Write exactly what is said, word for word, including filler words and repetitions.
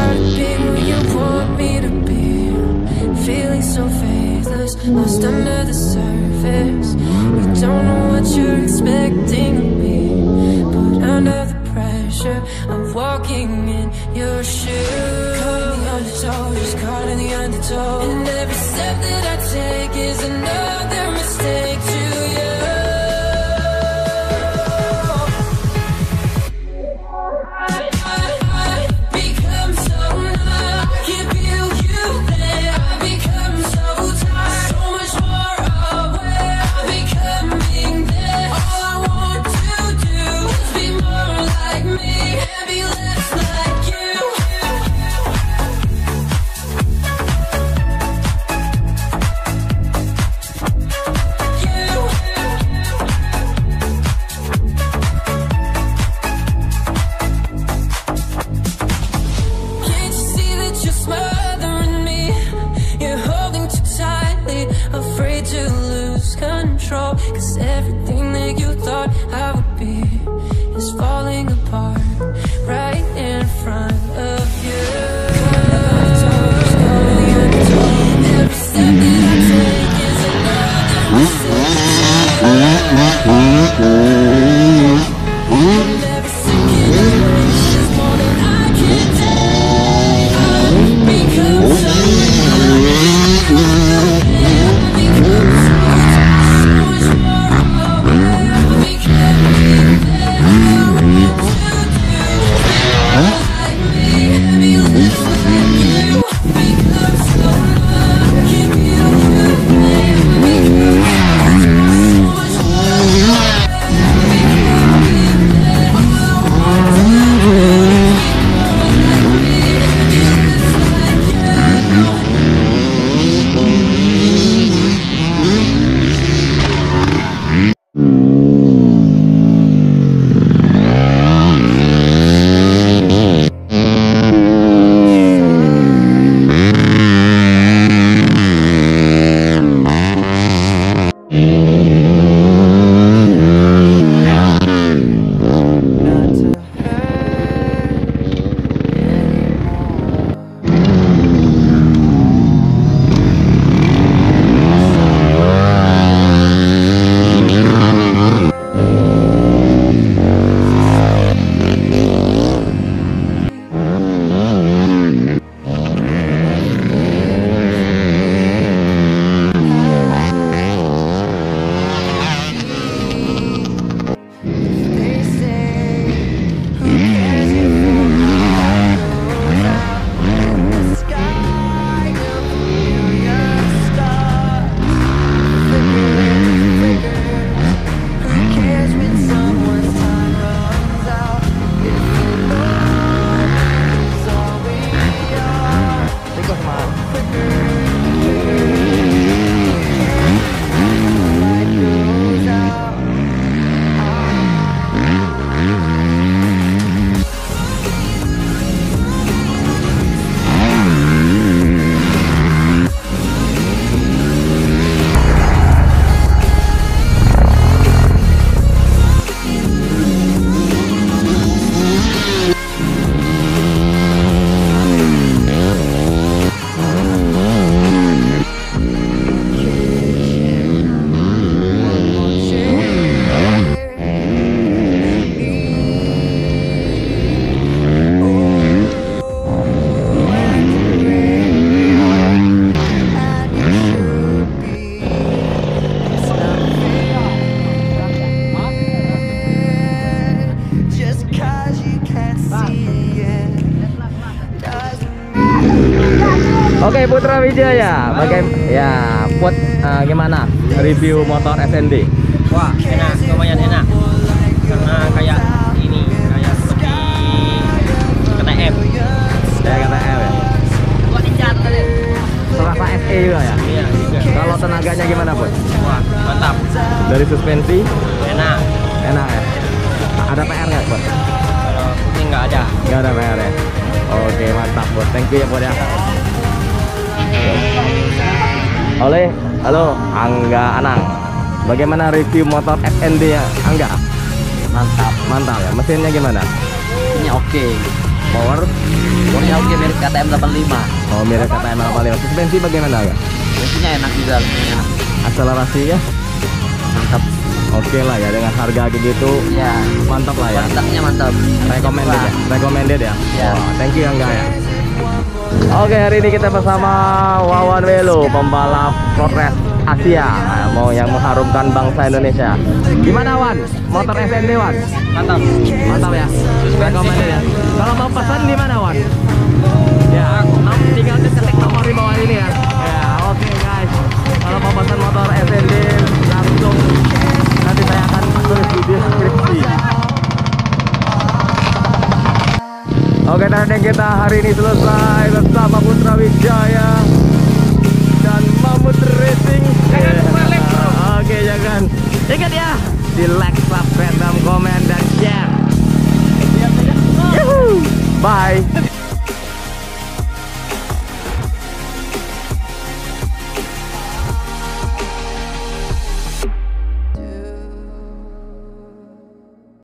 try to be who you want me to be. Feeling so faithless, lost under the surface. You don't know what you're expecting of me, but under the pressure of walking in your shoes. Caught in the undertow, just caught in the undertow. And every step that I take is another mistake to you. Cause everything that you thought I would be is falling apart right in front of you. Every step that I take is another mistake. And every second I waste is more than I can take. I've become so Oke, Putra Wijaya, bagaimana ya Put, uh, gimana review motor S N D? Wah, enak, lumayan enak. Karena kayak ini, kayak seperti K T M. Kayak K T M ya. Serasa S E juga ya? Iya, juga. Kalau tenaganya gimana, Put? Wah, mantap. Dari suspensi? Enak. Enak ya. Ada P R nggak, Put? Kalau ini nggak ada. Nggak ada P R ya. Oke, mantap, Put. Thank you ya, Put ya. Oleh, halo, Angga Anang. Bagaimana review motor S N D ya, Angga? Mantap. Mantap ya. Mesinnya gimana? Ini oke. Power? Powernya Ya oke, mirip K T M delapan puluh lima. Oh, mirip K T M delapan puluh lima. Suspensi bagaimana ya? Bensinnya enak juga, bensinnya enak. Akselerasi ya? Mantap. Oke lah ya, dengan harga kayak gitu Ya, mantap lah ya. mantapnya mantap. Recommended ya? Recommended ya? Ya. Wah, thank you Angga ya. Oke, hari ini kita bersama Wawan Welo, pembalap road race Asia, nah, mau yang mengharumkan bangsa Indonesia. Gimana Wan? Motor S N D Wan? Mantap. Mantap ya? Recommended ya? Kalau mau pesan di mana Wan? Ya, tinggal ketik nomor di bawah ini ya. Ya, oke guys. Kalau mau pesan motor S N D langsung nanti saya akan tulis di deskripsi. Oke, dan kita hari ini selesai bersama Putra Wijaya dan Mamut Racing. Jangan lupa like bro. Oke, jangan. Ingat ya, di like, subscribe, dan komen dan share. Yuhu. Bye.